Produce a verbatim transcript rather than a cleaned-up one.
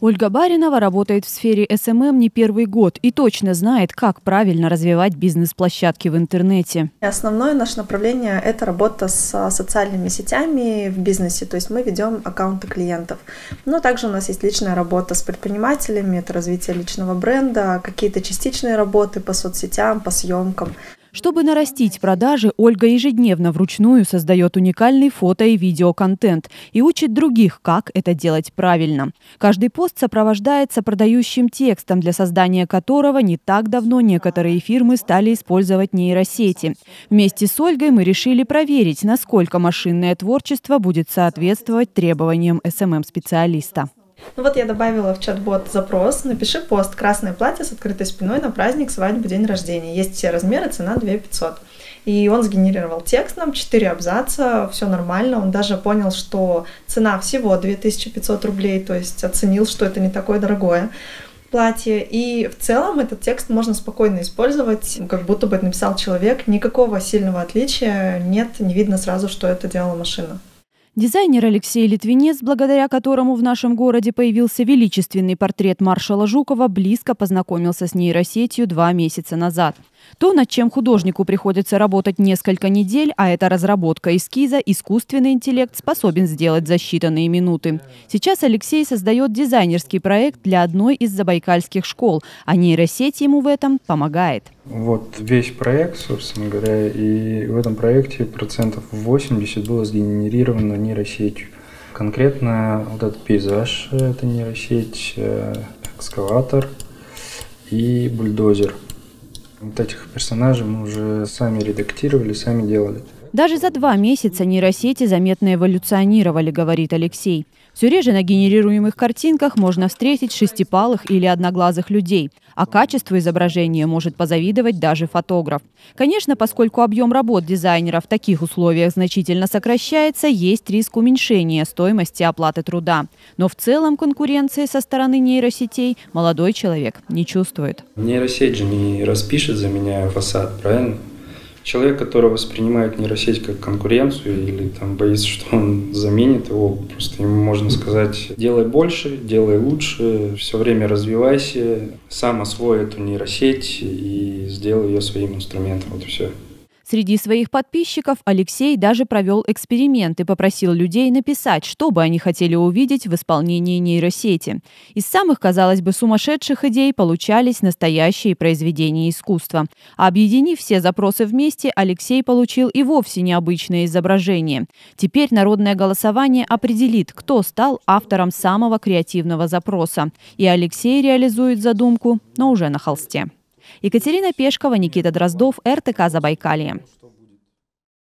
Ольга Баринова работает в сфере эс эм эм не первый год и точно знает, как правильно развивать бизнес-площадки в интернете. Основное наше направление – это работа с социальными сетями в бизнесе, то есть мы ведем аккаунты клиентов. Но также у нас есть личная работа с предпринимателями, это развитие личного бренда, какие-то частичные работы по соцсетям, по съемкам. Чтобы нарастить продажи, Ольга ежедневно вручную создает уникальный фото- и видеоконтент и учит других, как это делать правильно. Каждый пост сопровождается продающим текстом, для создания которого не так давно некоторые фирмы стали использовать нейросети. Вместе с Ольгой мы решили проверить, насколько машинное творчество будет соответствовать требованиям эс эм эм-специалиста. Ну вот я добавила в чат-бот запрос: напиши пост «Красное платье с открытой спиной на праздник, свадьбу, день рождения». Есть все размеры, цена две тысячи пятьсот. И он сгенерировал текст нам, четыре абзаца, все нормально. Он даже понял, что цена всего две тысячи пятьсот рублей, то есть оценил, что это не такое дорогое платье. И в целом этот текст можно спокойно использовать, как будто бы это написал человек. Никакого сильного отличия нет, не видно сразу, что это делала машина. Дизайнер Алексей Литвинец, благодаря которому в нашем городе появился величественный портрет маршала Жукова, близко познакомился с нейросетью два месяца назад. То, над чем художнику приходится работать несколько недель, а это разработка эскиза, искусственный интеллект способен сделать за считанные минуты. Сейчас Алексей создает дизайнерский проект для одной из забайкальских школ, а нейросеть ему в этом помогает. Вот весь проект, собственно говоря, и в этом проекте процентов восемьдесят было сгенерировано нейросетью. Конкретно вот этот пейзаж – это нейросеть, экскаватор и бульдозер. Вот этих персонажей мы уже сами редактировали, сами делали. Даже за два месяца нейросети заметно эволюционировали, говорит Алексей. Все реже на генерируемых картинках можно встретить шестипалых или одноглазых людей, а качеству изображения может позавидовать даже фотограф. Конечно, поскольку объем работ дизайнера в таких условиях значительно сокращается, есть риск уменьшения стоимости оплаты труда. Но в целом конкуренции со стороны нейросетей молодой человек не чувствует. Нейросеть же не распишет за меня фасад, правильно? Человек, который воспринимает нейросеть как конкуренцию или там боится, что он заменит его, просто ему можно сказать: делай больше, делай лучше, все время развивайся, сам освой эту нейросеть и сделай ее своим инструментом. Вот и все. Среди своих подписчиков Алексей даже провел эксперимент и попросил людей написать, что бы они хотели увидеть в исполнении нейросети. Из самых, казалось бы, сумасшедших идей получались настоящие произведения искусства. А объединив все запросы вместе, Алексей получил и вовсе необычное изображение. Теперь народное голосование определит, кто стал автором самого креативного запроса. И Алексей реализует задумку, но уже на холсте. Екатерина Пешкова, Никита Дроздов, эр тэ ка Забайкалье.